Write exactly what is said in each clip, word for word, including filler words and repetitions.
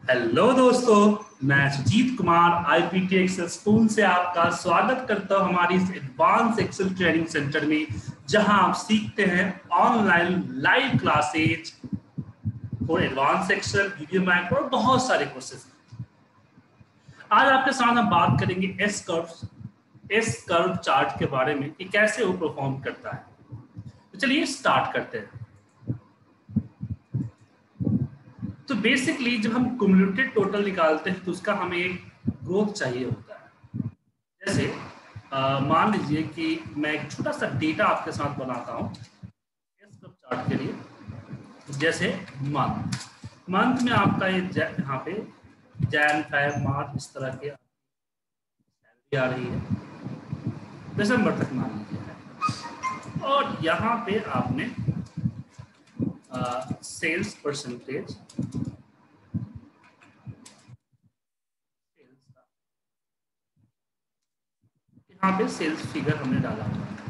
Hello दोस्तों, मैं Sujeet Kumar IPT Excel school से आपका स्वागत करता हूं हमारी इस एडवांस एक्सेल ट्रेनिंग सेंटर में, जहां आप सीखते हैं online live classes for advance Excel, video Mac और बहुत सारे कोर्सेज। आज आपके साथ हम बात करेंगे S curve S curve chart के बारे में कि कैसे वो परफॉर्म करता है। तो चलिए स्टार्ट करते हैं। तो बेसिकली जब हम क्युमुलेटिव टोटल निकालते हैं तो उसका हमें एक ग्रोथ चाहिए होता है। जैसे आ, मान लीजिए कि मैं एक छोटा सा डेटा आपके साथ बनाता हूँ इस चार्ट के लिए। जैसे मंथ मंथ में आपका ये यहाँ पे जैन फेब मार्च इस तरह के सैलरी आ रही है, दिसंबर तक मान लीजिए। और यहाँ पे आपने सेल्स परसेंटेज यहाँ पे सेल्स फिगर हमने डाला हुआ है।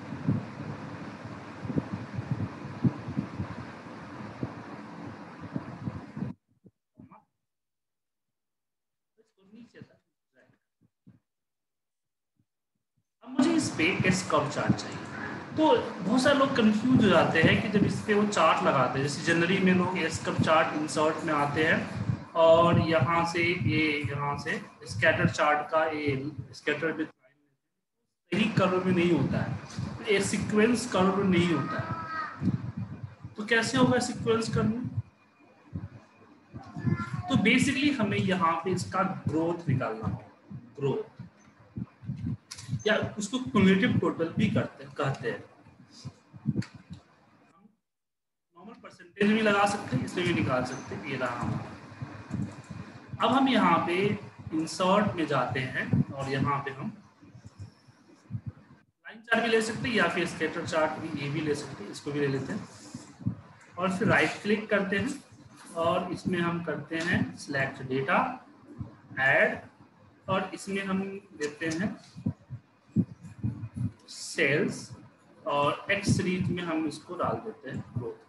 अब मुझे इस पे एस कर्व चार्ट चाहिए। तो बहुत सारे लोग कंफ्यूज हो जाते हैं कि जब इस पे वो चार्ट लगाते हैं, जैसे जनवरी में लोग एस कर्व चार्ट इंसर्ट में आते हैं और यहाँ से ये यहाँ से स्कैटर चार्ट का ये स्कैटर विद सही कर्व में नहीं होता है, ये सीक्वेंस कर्व में नहीं होता है। तो कैसे होगा सीक्वेंस कर्व में? तो बेसिकली हमें यहाँ पे इसका ग्रोथ निकालना होगा, ग्रोथ या उसको क्युमुलेटिव टोटल भी करते कहते हैं। हम नॉर्मल परसेंटेज भी लगा सकते हैं, इसमें भी निकाल सकते हैं। ये रहा हमारा। अब हम यहाँ पे इंसर्ट में जाते हैं और यहाँ पे हम लाइन चार्ट भी ले सकते हैं या फिर स्कैटर चार्ट भी ये भी ले सकते हैं, इसको भी ले लेते हैं। और फिर राइट क्लिक करते हैं और इसमें हम करते हैं सिलेक्ट डेटा ऐड, और इसमें हम देते हैं सेल्स और एक्स सीरीज में हम इसको डाल देते हैं ग्रोथ।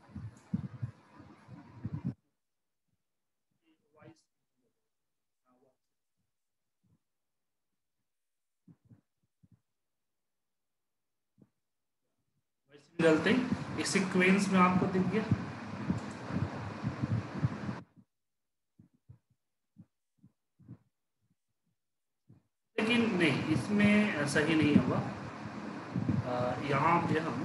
वैसे डालते एक सीक्वेंस में आपको दिख गया। लेकिन नहीं, इसमें सही नहीं होगा। यहाँ पे हम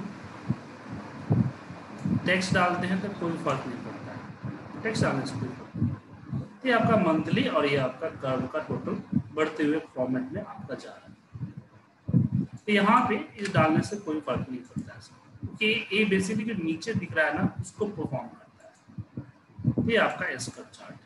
टेक्स्ट डालते हैं तो कोई फर्क नहीं पड़ता है, टेक्स्ट डालने से कोई फर्क नहीं। ये आपका मंथली और ये आपका कर्व का टोटल बढ़ते हुए फॉर्मेट में आपका जा रहा है। तो यहाँ पे इस डालने से कोई फर्क नहीं पड़ता है, क्योंकि ये बेसिकली जो नीचे दिख रहा है ना उसको परफॉर्म करता है। ये आपका एस कर्व चार्ट।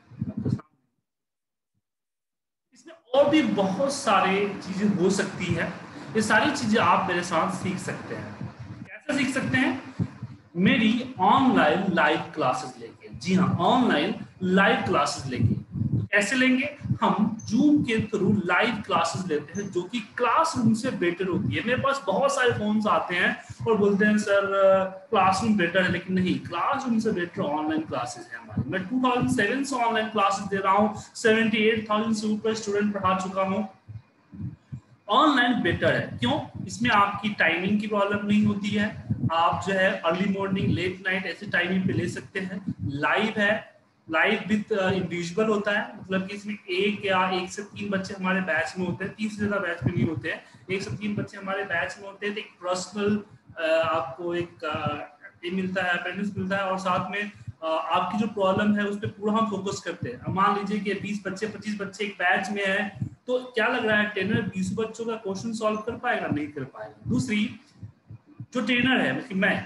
इसमें और भी बहुत सारे चीजें हो सकती है, ये सारी चीजें आप मेरे साथ सीख सकते हैं। कैसे सीख सकते हैं? मेरी ऑनलाइन लाइव क्लासेस लेके। जी हाँ, ऑनलाइन लाइव क्लासेस लेके। तो कैसे लेंगे? हम जूम के थ्रू लाइव क्लासेस लेते हैं जो कि क्लासरूम से बेटर होती है। मेरे पास बहुत सारे फोन्स आते हैं और बोलते हैं सर क्लासरूम बेटर है, लेकिन नहीं, क्लासरूम से बेटर ऑनलाइन क्लासेस है हमारी। मैं दो हज़ार सात से ऑनलाइन क्लासेस दे रहा हूँ, अठहत्तर हज़ार से ऊपर स्टूडेंट पढ़ा चुका हूँ। ऑनलाइन बेटर है, क्यों? इसमें आपकी टाइमिंग की प्रॉब्लम नहीं होती है। आप जो है अर्ली मॉर्निंग लेट नाइट ऐसे टाइमिंग पे ले सकते हैं। लाइव है, लाइव विद इंडिविजुअल होता है, मतलब कि इसमें एक या एक से तीन बच्चे हमारे बैच में होते हैं, तीन से ज्यादा बैच में नहीं होते हैं, एक से तीन बच्चे हमारे बैच में होते हैं। तो एक पर्सनल आपको एक ये मिलता है, अटेंडेंस मिलता है, और साथ में आपकी जो प्रॉब्लम है उस पर पूरा हम फोकस करते हैं। मान लीजिए कि बीस बच्चे पच्चीस बच्चे एक बैच में है, तो क्या लग रहा है ट्रेनर बीस बच्चों का क्वेश्चन सॉल्व कर पाएगा? नहीं कर पाएगा। दूसरी, जो ट्रेनर है मतलब मैं,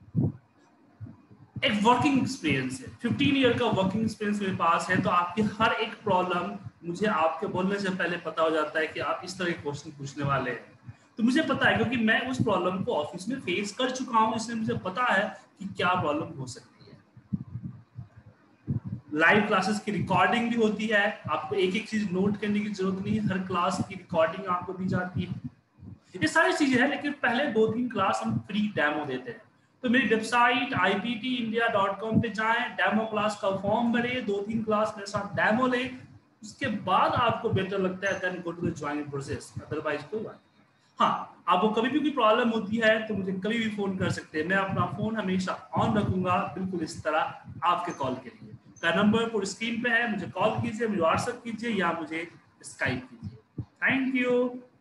एक वर्किंग एक्सपीरियंस है, पंद्रह ईयर का वर्किंग एक्सपीरियंस मेरे पास है, तो आपकी हर एक प्रॉब्लम मुझे आपके बोलने से पहले पता हो जाता है कि आप इस तरह के क्वेश्चन पूछने वाले हैं। तो मुझे पता है, क्योंकि मैं उस प्रॉब्लम को ऑफिस में फेस कर चुका हूं, इसलिए मुझे पता है कि क्या प्रॉब्लम हो सकती है। लाइव क्लासेस की रिकॉर्डिंग भी होती है, आपको एक एक चीज नोट करने की जरूरत नहीं है, हर क्लास की रिकॉर्डिंग आपको दी जाती है। ये सारी चीजें हैं, लेकिन पहले दो तीन क्लास हम फ्री डेमो देते हैं। तो मेरी website I P T India dot com पे जाएं, डेमो क्लास का फॉर्म भरें, दो तीन क्लास मेरे साथ डेमो लें, उसके बाद आपको बेटर लगता है then go to the joining process, otherwise कोई बात नहीं। हाँ, आपको कभी भी कोई प्रॉब्लम होती है तो मुझे कभी भी फोन कर सकते हैं, मैं अपना फोन हमेशा ऑन रखूंगा, बिल्कुल इस तरह आपके कॉल के लिए। का नंबर पूरी स्क्रीन पे है, मुझे कॉल कीजिए, मुझे व्हाट्सएप कीजिए या मुझे स्काइप कीजिए। Thank you.